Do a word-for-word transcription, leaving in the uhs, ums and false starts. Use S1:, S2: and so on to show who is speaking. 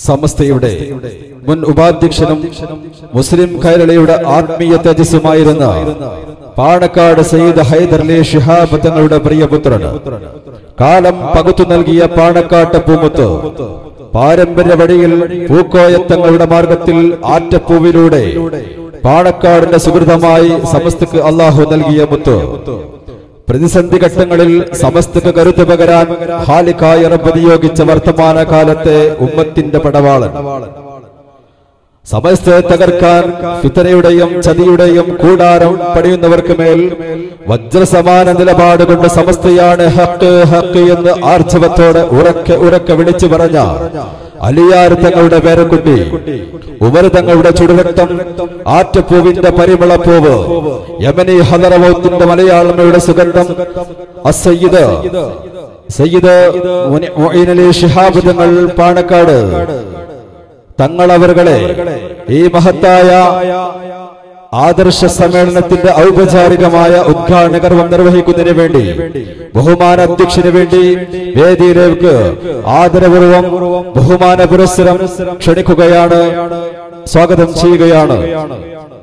S1: സമസ്തയുടെ മുൻ ഉപാധ്യക്ഷനും മുസ്ലിം കൈരളിയുടെ ആത്മീയ തേജസ്സുമായിരുന്ന പാണക്കാട് സയ്യിദ് ഹൈദർലി ശിഹാബ് തങ്ങളുടെ പ്രിയപുത്രൻ, കാലം പകുത്തു നൽകിയ പാണക്കാട്ട് പൂമുത്ത്, പാരമ്പര്യ വഴിയിൽ പൂക്കോയത്തങ്ങളുടെ മാർഗത്തിൽ ആറ്റപ്പൂവിലൂടെ പാണക്കാടിന്റെ സുഹൃതമായി സമസ്തക്ക് അള്ളാഹു നൽകിയ മുത്ത്, പ്രതിസന്ധി ഘട്ടങ്ങളിൽ സമസ്തക്ക് കരുത്ത് പകരാൻ ഖാലിഖായ റബ്ബ് നിയോഗിച്ച വർത്തമാന കാലത്തെ ഉമ്മത്തിന്റെ പടവാളൻ, സമസ്തയെ തകർക്കാൻ ഫിത്നയുടെയും ചതിയുടെയും കൂടാരം പണിയുന്നവർക്ക് മേൽ വജ്രസമാന നിലപാട് കൊണ്ട് സമസ്തയാണ് ഹക്ക് ഹക്ക് എന്ന് ആർജവത്തോടെ ഉറക്കെ ഉറക്കെ വിളിച്ചു പറഞ്ഞ അലിയാർ തങ്ങളുടെ പേരക്കുട്ടി, ഉമർ തങ്ങളുടെ ചുടുരക്തം, ആറ്റപ്പൂവിന്റെ പരിമളപ്പൂവ്, യമനി ഹദറമൗത്തിന്റെ മലയാളമയുടെ സുഗന്ധം, അസയ്യിദ് സയ്യിദ് മുഈൻ അലി ശിഹാബ് തങ്ങൾ പാണക്കാട് തങ്ങളവരുകളെ ഈ മഹത്തായ ആദർശ സമ്മേളനത്തിന്റെ ഔപചാരികമായ ഉദ്ഘാടനകർമ്മം നിർവഹിക്കുന്നതിന് വേണ്ടി ബഹുമാന അധ്യക്ഷന് വേണ്ടി വേദിയിലേക്ക് ആദരപൂർവം ബഹുമാന പുരസ്സരം ക്ഷണിക്കുകയാണ്, സ്വാഗതം ചെയ്യുകയാണ്.